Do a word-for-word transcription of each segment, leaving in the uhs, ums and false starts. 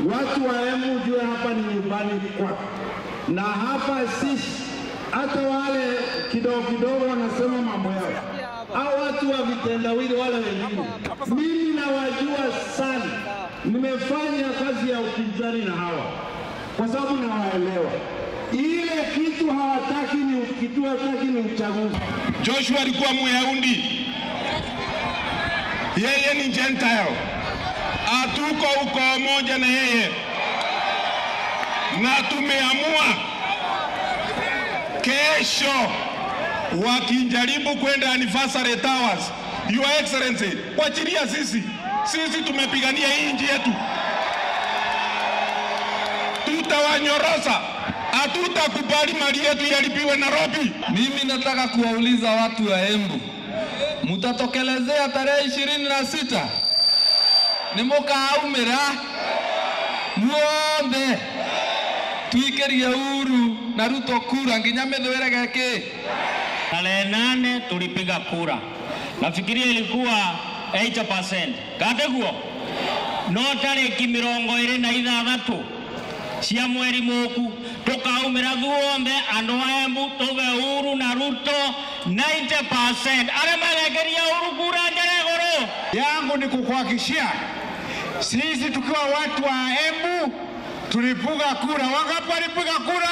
Watu wa Embu jua hapa ni nyumbani kwako. Na hapa sisi hata wale kidogo kidogo wanasema mambo yao. Hao watu wa vitendawili wale wengine, mimi nawajua sana. Nimefanya kazi ya upinzani na hawa kwa sababu nawaelewa. Ile kitu hawataki ni kitu hawataki ni uchaguzi. Joshua alikuwa Myahudi, yeye ni Gentile. Atuko uko moja na yeye, na tumeamua kesho wakijaribu kwenda anniversary towers, Your Excellency, wachilia sisi. Sisi tumepigania hii nchi yetu. Tutawanyorosa. Hatutakubali mali yetu yalipiwe Nairobi. Mimi nataka kuwauliza watu wa Embu, mutatokelezea tarehe ishirini na sita? Nimukaumira muothe tuikerie Uhuru na Ruto kura nginya mithwire geke. Tarehe nane tulipiga kura. Nafikiria ilikuwa eighty percent. Kateguo no tariki mirongo iri na ithathatu cia mweri muku tukaumira thuothe andu a Embu tuge Uhuru na Ruto ninety percent. Are magekeria Uhuru kura njere goro. Yangu ni kukuhakikishia sisi tukiwa watu wa Embu tulipiga kura. Wangapi walipiga kura?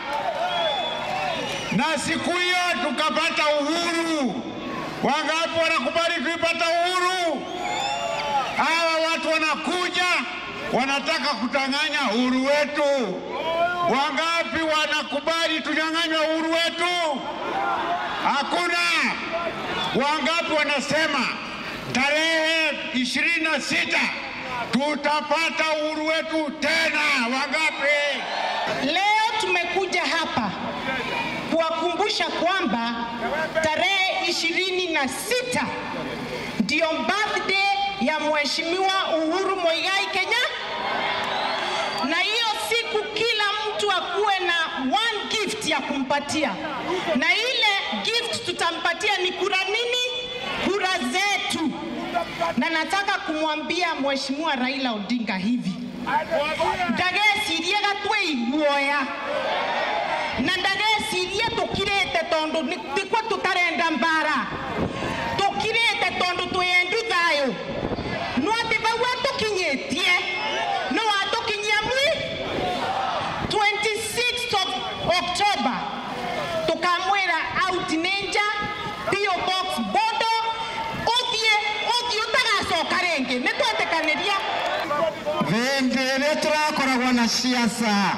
Na siku hiyo tukapata uhuru. Wangapi wanakubali kuipata uhuru? Hawa watu wanakuja wanataka kutanganya uhuru wetu. Wangapi wanakubali tunyang'anywe uhuru wetu? Hakuna. Wangapi wanasema tarehe ishirini na sita tutapata uhuru wetu tena? Wangapi? Leo tumekuja hapa kuwakumbusha kwamba tarehe ishirini na sita ndio birthday ya Mheshimiwa Uhuru Muigai Kenyatta, na hiyo siku kila mtu akuwe na one gift ya kumpatia, na ile gift tutampatia ni kura. Nini? Kura zetu. Na nataka kumwambia Mheshimiwa Raila Odinga hivi, ndagecirie gatwe iguoya na ndagecirie tukirete tondu tikwa tutarenda mbara, tukirete tondu twendu thayo no ati bau atukinyetie no atukinyia mwi twenty-sixth of October tukamwira out ninja P O Box bodo othie othie utagacoka renge nitwetekaniria vengere turakoragwo na siasa.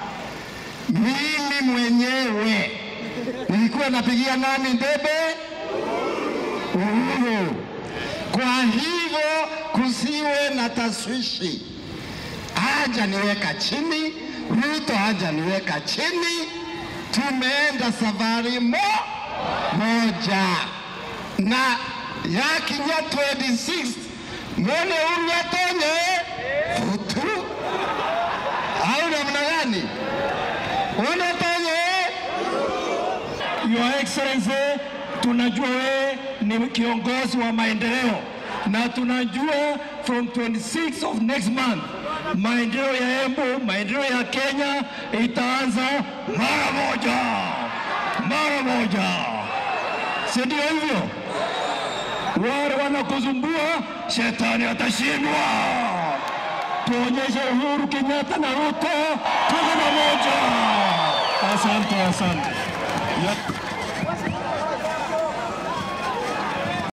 Mimi mwenyewe nilikuwa napigia nani debe? Uhuru. Kwa hivyo kusiwe na taswishi. Haja niweka chini, Ruto haja niweka chini. Tumeenda safari mo moja na yakinya twenty-sixth mwone unyatonye futu au namna gani? Your Excellency, tunajua wewe ni kiongozi wa maendeleo na tunajua from twenty-sixth of next month maendeleo ya Embu, maendeleo ya Kenya itaanza mara moja. Mara moja. Si ndio hivyo? Wale wanakuzumbua shetani atashindwa. Tuonyeshe Uhuru Kenyatta na Ruto tuko pamoja. Asante, asante. Yep.